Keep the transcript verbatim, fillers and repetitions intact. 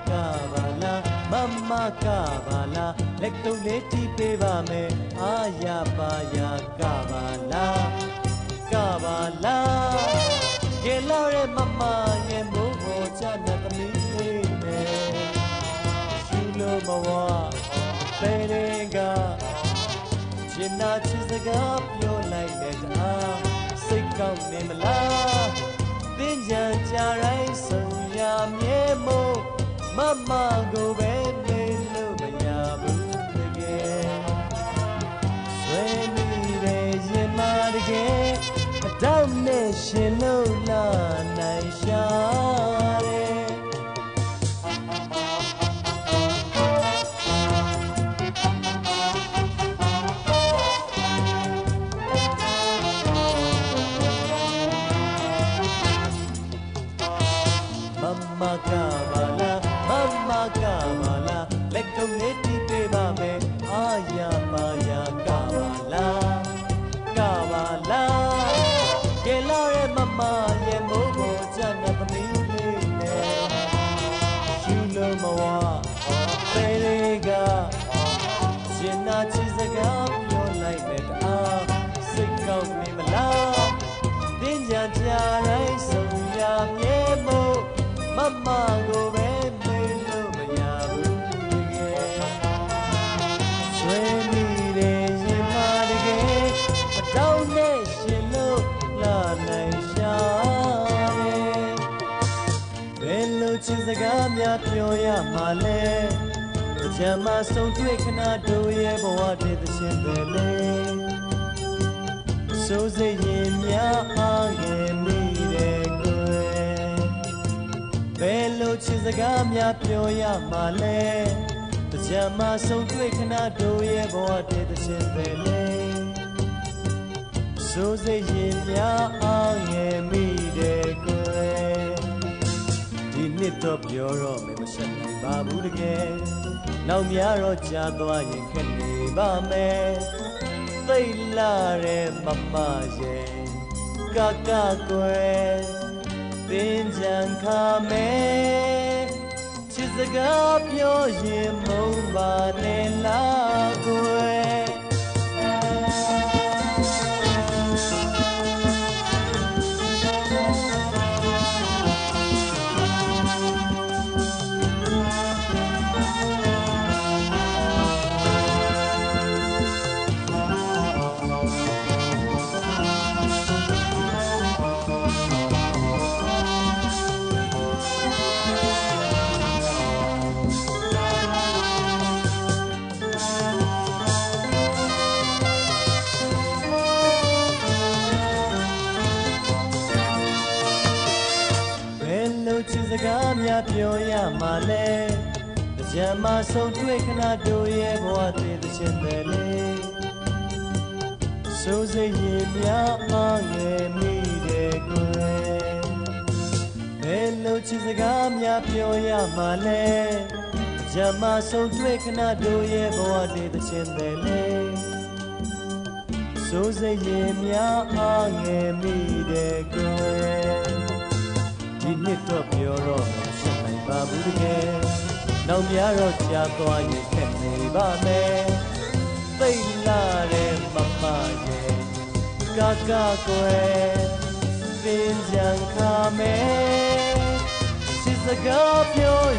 kabala mama kabala lekto leti pe ba me aya pa ya kabala kabala gela re mama ye mo ho cha na tami me shulo mawa perenga jinna chisaga pyo lai le ta sik kaung ne mala tin jan cha rai sung ya mye mo mama go be me lo ba ya bu de ge swe mi re yin ma de ge a dao ne shin lo la nai sha re mama kabala mama kabala lekto leti pe ba me aya pa ya kabala kabala gela re mama ye mo go cha na tami le ne shulo mawa pe ga jinna chi saga pyo lai me ta sik kaung ne mala tin jan cha rai sung ya mye mo mama go be me lo ba ya bu de ge swe mi re yin ma de ge a dao ne shin lo la nai sha re be lo chin saga mya pyo ya ma le a chan ma song twai khana do ye bawa de the chin be le so se yin mya a ge mi deပဲလို့ချစ်စကားများပြောရမှာလဲတကြံမှာဆုံးတွေ့ခဏတို့ရဲ့ဘဝတည်းတစ်ချင်းပဲလေစိုးစိတ်ရင်များအားငယ်မိတယ်ကွယ်ဒီနှစ်တော့ပြောတော့မယ်မဆက်နိုင်ပါဘူးတကယ်နောက်များတော့ကြာသွားရင်ခက်နေပါမယ်သိလာတဲ့မမရဲ့ကကကွယ်တင်ကြံခါမဲချစ်စကားပြောရင်မုန်းပါနဲ့လားကွယ်ချစ်စကားများပြောရမှာလဲတကြံမှာဆုံးတွေ့ခဏတို့ရဲ့ဘဝတည်းတစ်ချင်းပဲလေစိုးစိတ်ရင်များအားငယ်မိတယ်ကွယ်ဘယ်လိုချစ်စကားများပြောရမှာလဲတကြံမှာဆုံးတွေ့ခဏတို့ရဲ့ဘဝတည်းတစ်ချင်းပဲလေစိုးစိတ်ရင်များအားငယ်မိတယ်ကွယ်ဒီနှစ်တော့ပြောတော့ဆက်နိုင်ပါဘူးတကယ်နောက်များတော့ကြာသွားရင်ခက်နေပါမယ်သိလာတဲ့မမရဲ့ကကကွယ်ပင်ကြံခါမဲစစ်စကားပြော